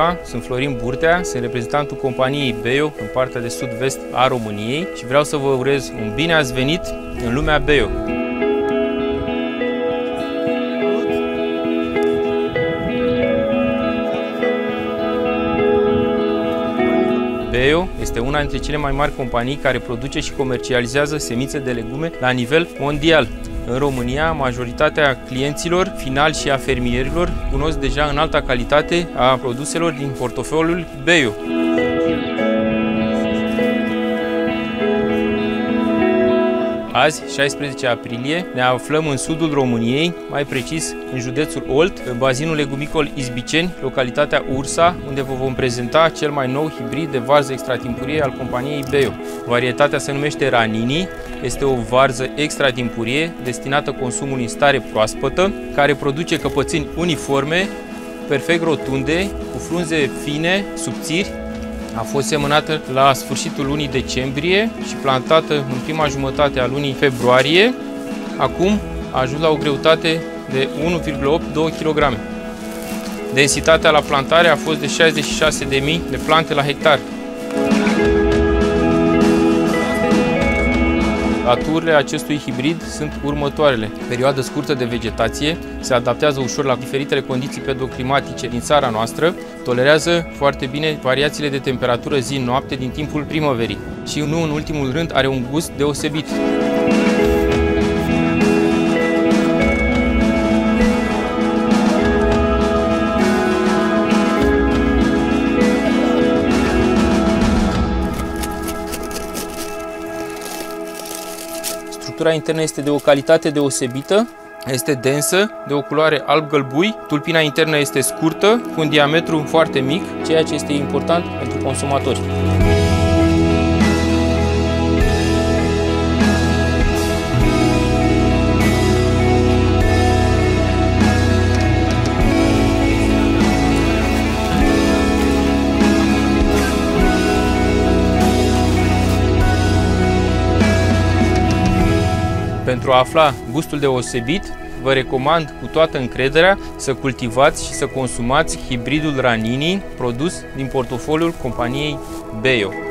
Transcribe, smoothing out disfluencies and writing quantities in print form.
ziua, sunt Florin Burtea, sunt reprezentantul companiei Beio în partea de sud-vest a României și vreau să vă urez un bine ați venit în lumea Beio. Beio este una dintre cele mai mari companii care produce și comercializează semințe de legume la nivel mondial. În România, majoritatea clienților finali și a fermierilor cunosc deja înalta calitate a produselor din portofoliul Beio. Azi, 16 aprilie, ne aflăm în sudul României, mai precis în județul Olt, în bazinul legumicol Izbiceni, localitatea Ursa, unde vă vom prezenta cel mai nou hibrid de varză extratimpurie al companiei Beio. Varietatea se numește Ranini, este o varză extratimpurie destinată consumului în stare proaspătă, care produce căpățâni uniforme, perfect rotunde, cu frunze fine, subțiri. A fost semănată la sfârșitul lunii decembrie și plantată în prima jumătate a lunii februarie. Acum a ajuns la o greutate de 1,8-2 kg. Densitatea la plantare a fost de 66.000 de plante la hectar. Aturile acestui hibrid sunt următoarele. Perioadă scurtă de vegetație, se adaptează ușor la diferitele condiții pedoclimatice din țara noastră, tolerează foarte bine variațiile de temperatură zi-noapte din timpul primăverii și, nu în ultimul rând, are un gust deosebit. Structura internă este de o calitate deosebită, este densă, de o culoare alb-gălbui, tulpina internă este scurtă, cu un diametru foarte mic, ceea ce este important pentru consumatori. Pentru a afla gustul deosebit, vă recomand cu toată încrederea să cultivați și să consumați hibridul Ranini, produs din portofoliul companiei Beio.